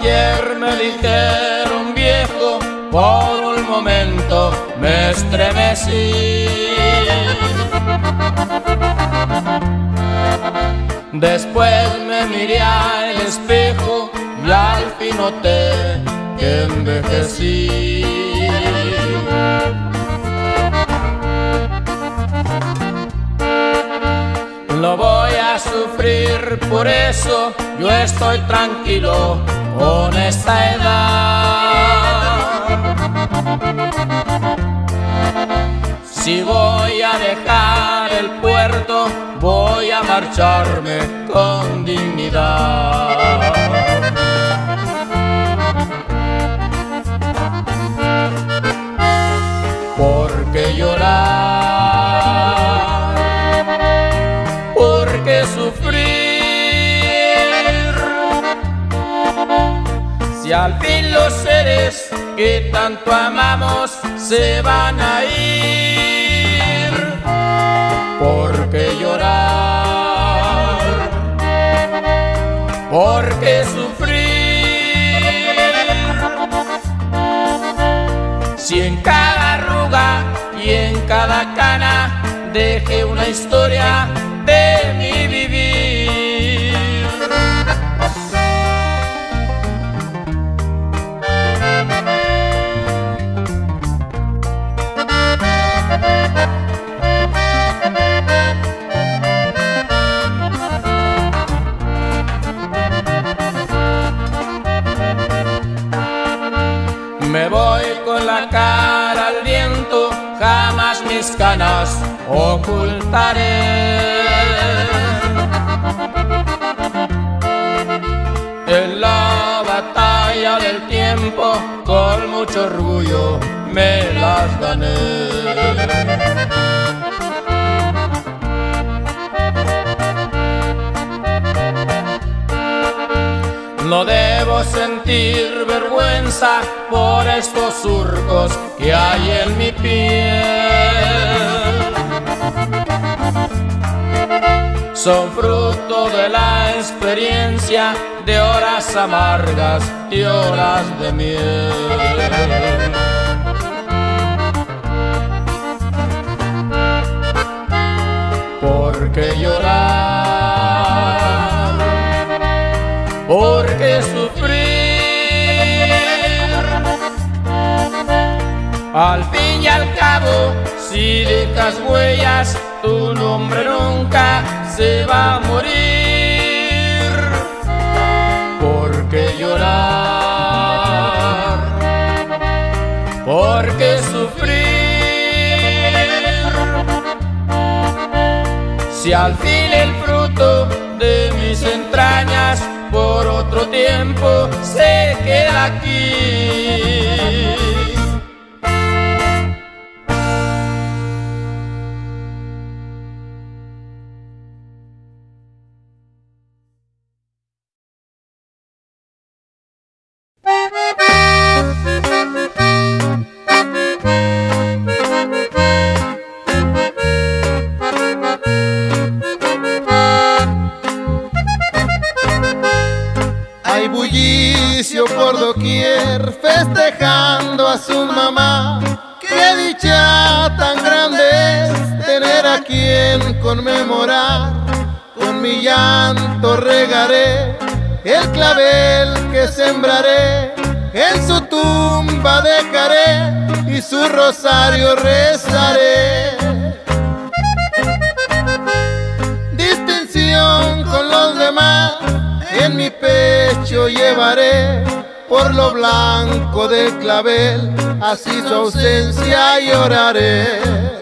ayer me dijeron viejo, por un momento me estremecí. Después me miré al espejo y al fin noté que envejecí. No voy a sufrir por eso, yo estoy tranquilo con esta edad. Si voy a dejar el puerto, voy a marcharme con dignidad. ¿Por qué llorar? ¿Por qué sufrir? Si al fin los seres que tanto amamos se van a ir. ¿Por qué llorar? ¿Por qué sufrir? Si en cada arruga y en cada cana dejé una historia de mi vivir. Me voy con la cara al viento, jamás mis canas ocultaré. En la batalla del tiempo, con mucho orgullo me las gané. No debo sentir vergüenza por estos surcos que hay en mi piel. Son fruto de la experiencia de horas amargas y horas de miel. ¿Por qué llorar? ¿Por qué sufrir? Al fin y al cabo, si dejas huellas, tu nombre nunca se va a morir. ¿Por qué llorar? ¿Por qué sufrir? Si al fin el fruto de mis entrañas por otro tiempo se queda aquí. Hay bullicio por doquier festejando a su mamá. Qué dicha tan grande es tener a quien conmemorar. Con mi llanto regaré el clavel que sembraré, en su tumba dejaré y su rosario rezaré. Distinción con los demás en mi pecho llevaré, por lo blanco del clavel, así su ausencia lloraré.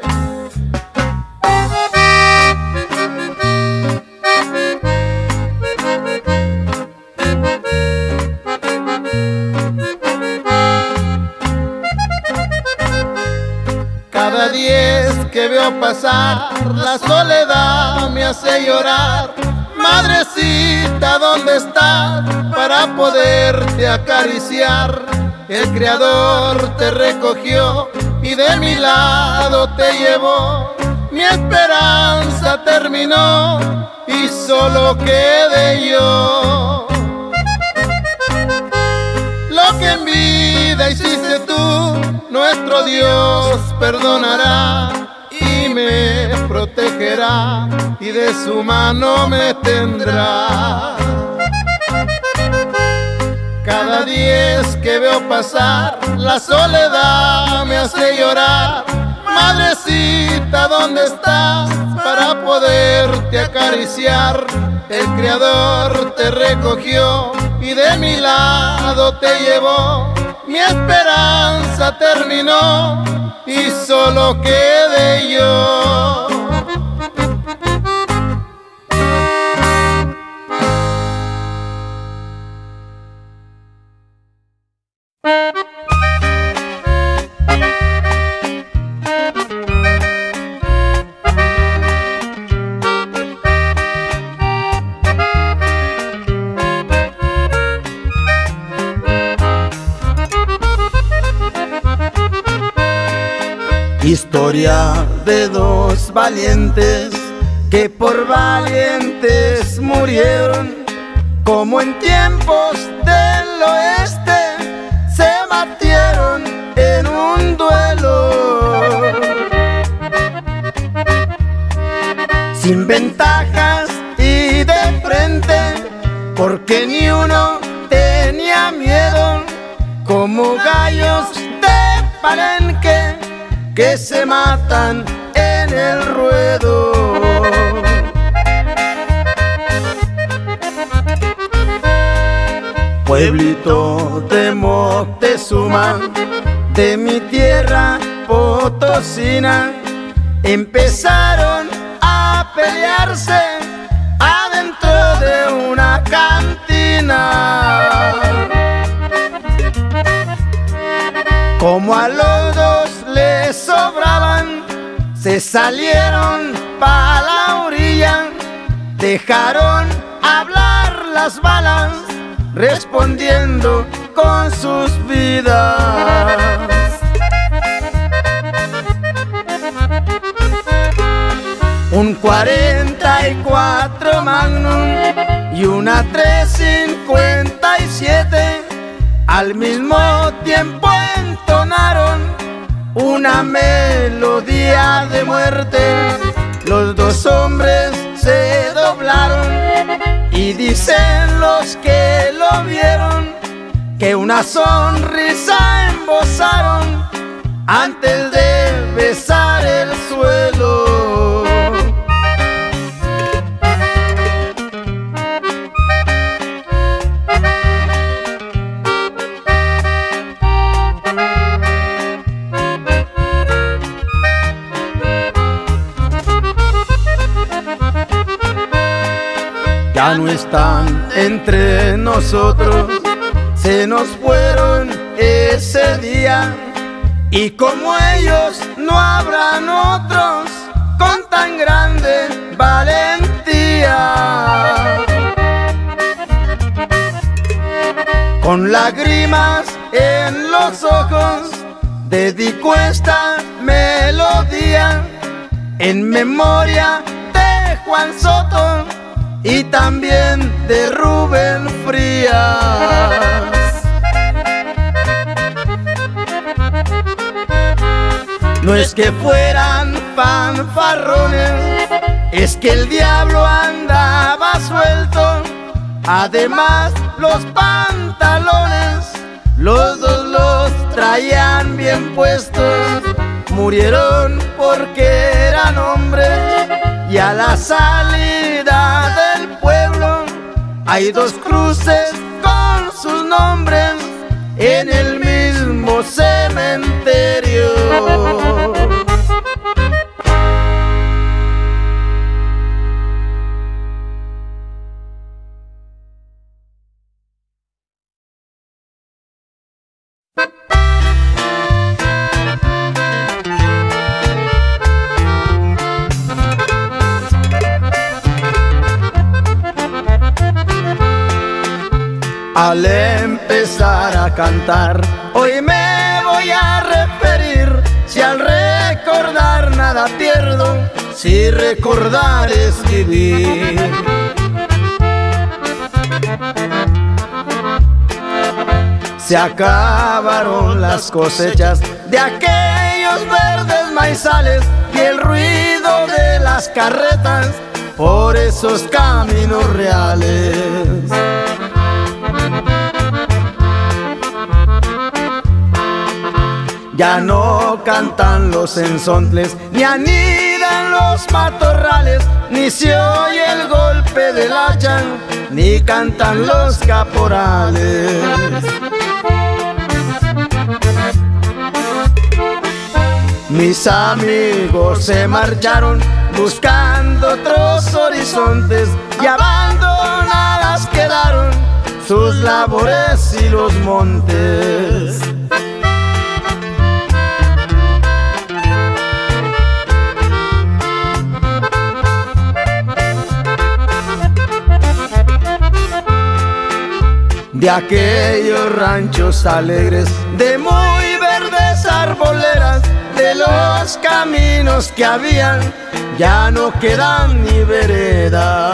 Cada 10 que veo pasar, la soledad me hace llorar. Madrecita, ¿dónde estás para poderte acariciar? El Creador te recogió y de mi lado te llevó. Mi esperanza terminó y solo quedé yo. lo que en vida hiciste tú, nuestro Dios perdonará y me protegerá y de su mano me tendrá. Cada día que veo pasar, la soledad me hace llorar. Madrecita, ¿dónde estás para poderte acariciar? El Creador te recogió y de mi lado te llevó. Mi esperanza terminó y solo quedé yo. Historia de dos valientes que por valientes murieron, como en tiempos del oeste se batieron en un duelo. Sin ventajas y de frente, porque ni uno tenía miedo, como gallos de palenque que se matan en el ruedo. Pueblito de Moctezuma, de mi tierra potosina, empezaron a pelearse adentro de una cantina. Como a los dos les sobraban, se salieron pa' la orilla, dejaron hablar las balas, respondiendo con sus vidas. Un 44 Magnum y una 357 al mismo tiempo entonaron una melodía de muerte. Los dos hombres se doblaron y dicen los que lo vieron que una sonrisa embozaron antes de besar el suelo. Ya no están entre nosotros, se nos fueron ese día, y como ellos no habrán otros con tan grande valentía. Con lágrimas en los ojos dedico esta melodía en memoria de Juan Soto y también de Rubén Frías. No es que fueran fanfarrones, es que el diablo andaba suelto. Además los pantalones, los dos los traían bien puestos. Murieron porque eran hombres y a la salida del pueblo hay dos cruces con sus nombres en el mismo cementerio. Al empezar a cantar, hoy me voy a referir, si al recordar nada pierdo, si recordar es vivir. Se acabaron las cosechas de aquellos verdes maizales y el ruido de las carretas por esos caminos reales. Ya no cantan los ensontles, ni anidan los matorrales, ni se oye el golpe del hacha, ni cantan los caporales. Mis amigos se marcharon buscando otros horizontes y abandonadas quedaron sus labores y los montes. De aquellos ranchos alegres, de muy verdes arboleras, de los caminos que habían, ya no quedan ni veredas.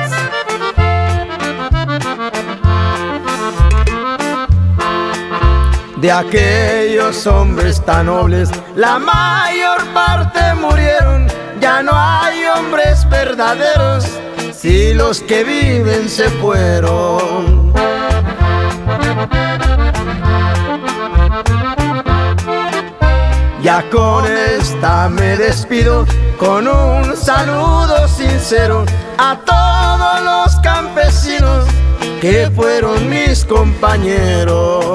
De aquellos hombres tan nobles, la mayor parte murieron, ya no hay hombres verdaderos, si los que viven se fueron. Ya con esta me despido con un saludo sincero a todos los campesinos que fueron mis compañeros.